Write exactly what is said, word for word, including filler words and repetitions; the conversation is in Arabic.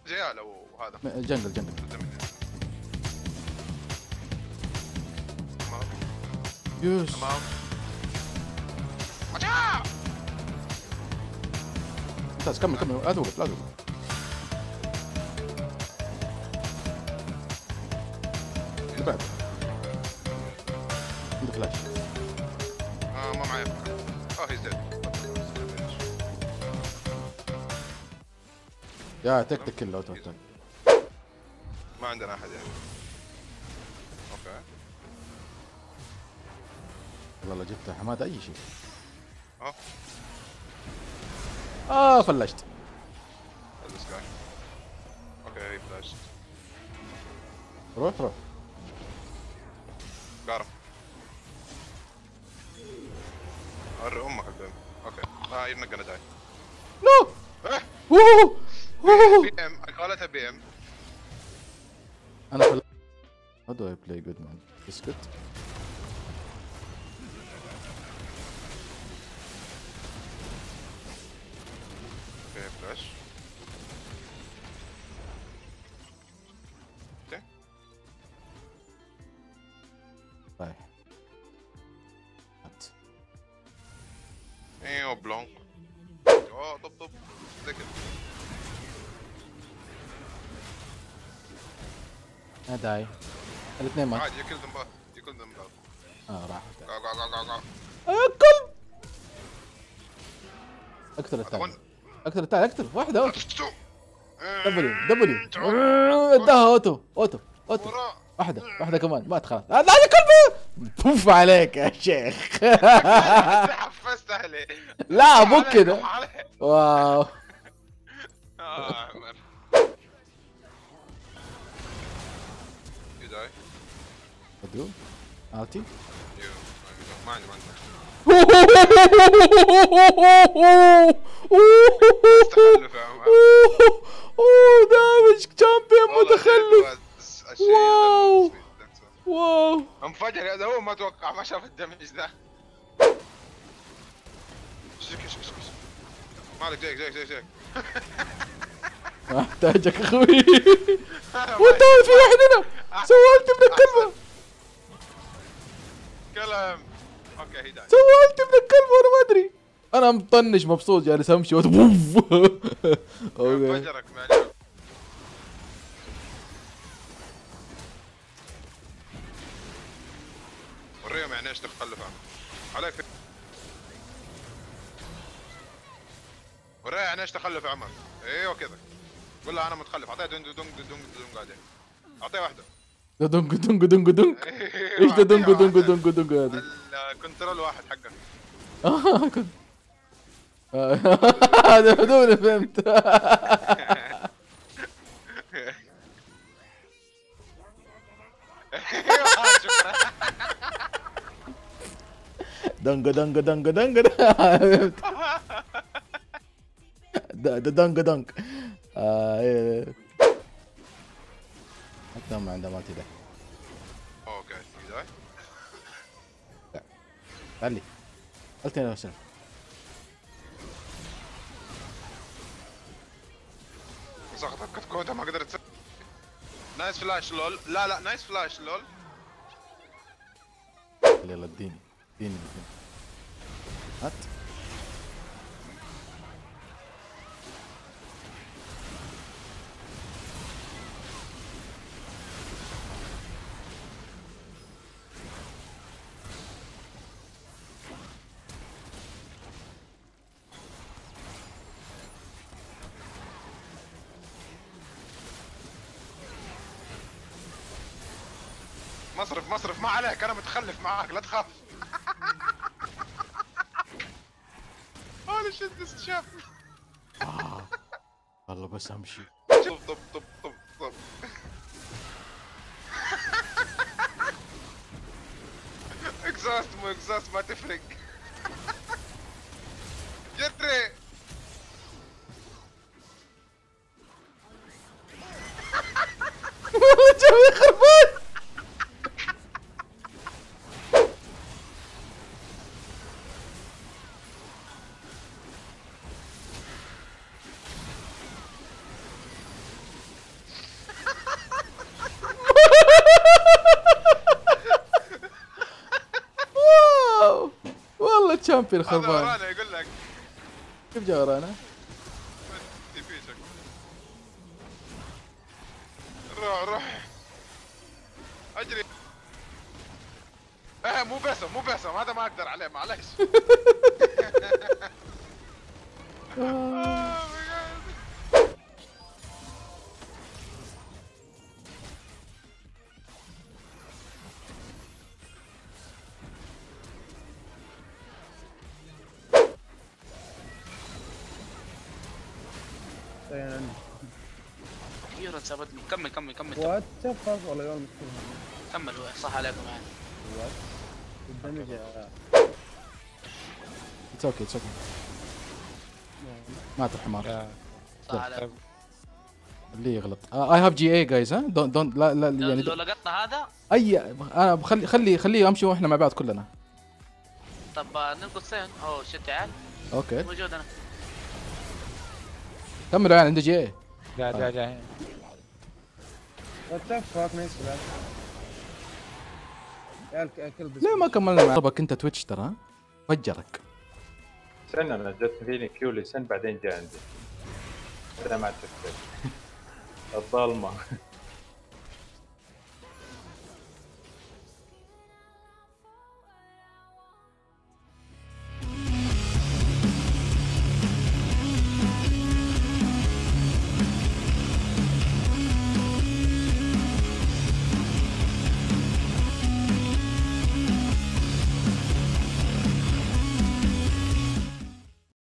جيال او هذا جنجل جنجل يوس تمام. ممتاز كمل كمل لا توقف لا توقف. اللي بعد عنده فلاش. اه ما معي اه هي زين. يا تكتك كله اوتو. ما عندنا احد يعني. اوكي والله جبت حماده اي شيء. اه اه فلشت. السكاي اوكي فلاش روح روح قارم وري امك البيم. اوكي اه you're not gonna die. نو إيه؟ اوه اوه بي ام قالتها بي ام. انا فل... How do I play good man? Biscuit. اوكي فلاش اوكي رايح. هات. ايوه بلونك. اوه طب طب ذكر. ما داي. الاثنين مات. عادي يكل ذم يكل ذم اه راح. قا قا قا قا قا. اكل. اقتل هذا الثاني. ون. اقتل الثاني اقتل واحدة اوتو. أتستو. دبليو دبليو. تعال. اداها اوتو اوتو اوتو. وراء. واحدة واحدة كمان مات خلاص. هذا كلبه. بوف عليك يا شيخ. حفزت اهلي. لا مو كذا. واو. اه عمر. يداي. ادو التي. يو ما عندي ما عندي. تخلف يا عمر. اوه دامج تشامبيون متخلف. واو. واو انفجر هذا هو ما توقع ما شاف الدمج ذا. شك شك شك مالك جايك جايك جايك جايك. احتاجك اخوي. وانت في واحد هنا سوالت من الكلبة. كلام اوكي هي داي. سوالت من الكلبة وانا ما ادري. انا مطنش مبسوط جالس امشي اوكي. انفجرك معلش. وريهم يعني ايش تخلف عليك. وريها يعني ايش تخلف يا عمر. ايوه كذا قول له انا متخلف. اعطيه دونج دونج دونج دونج قاعدين. اعطيه واحده. دونج دونج دونج دونج. ايش ده دونج دونج دونج دونج هذه؟ الكنترول واحد حقك. اه كنت هذا هذول فهمت. دونج دونج دونج دونج. فهمت. دونج دونج. حتى ما عنده مالتي ده. اوكي بداية. لا خلي قلت انا وشنو. سقطت كتكوتة ما قدرت تسوي. نايس فلاش لول. لا لا نايس فلاش لول. يلا اديني اديني هات. مصرف مصرف ما عليك انا متخلف معاك لا تخاف. هولي شيت ذس شاف. والله بس امشي. طب طب طب طب طب. اكزاست مو اكزاست ما تفرق. جري. والله جوي خربان. شامبيون هذا خربان. ورانا يقول لك. كيف جا ورانا؟ في في شك. روح روح اجري. ايه مو بسم مو بسم هذا ما اقدر عليه معلش. آه. يورا سابتني. كمل كمل كمل وات فاز والله يوم مسكين. كمل. صح عليكم يعني. وات الدمج يا اتس اوكي اتس اوكي. مات الحمار. صح عليكم. اللي يغلط. اي هاف جي اي جايز ها دونت دونت لا لا يعني لو لقطنا هذا. اي انا بخلي خلي خليه امشي واحنا مع بعض كلنا. طب ننقص سين. اوه شت يا عيال. اوكي موجود انا. كملوا يعني عنده جي اي. قاعد قاعد قاعد. وات فاك نايس بلاد. يا الكلب ليه ما كملنا مع طبك انت تويتش ترى ها؟ فجرك. استنى انا جت فيني كيو لسن بعدين جاء عندي. انا ما تفكر الظلمه.